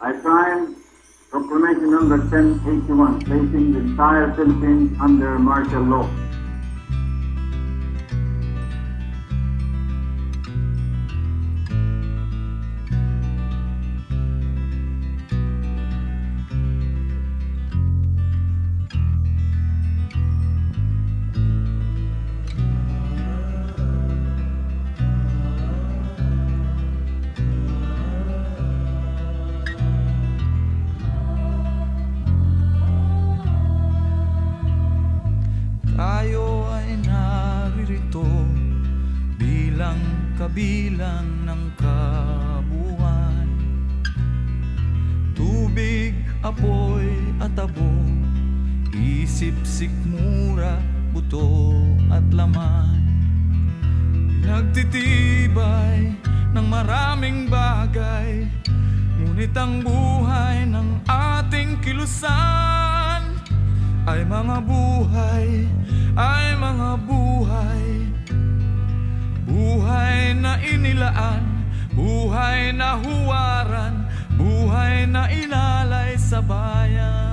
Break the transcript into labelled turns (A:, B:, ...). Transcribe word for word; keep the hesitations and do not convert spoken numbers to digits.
A: I sign Proclamation number ten eighty-one, placing the entire Philippines under martial law.
B: Tayo ay naririto bilang kabilang ng kabuuan. Tubig, apoy at abo, isip, sikmura, buto at laman. Nagtitibay ng maraming bagay, ngunit ang buhay ng ating kilusan ay mga buhay, ay mga buhay. Buhay na inilaan, buhay na huwaran, buhay na inalay sa bayan.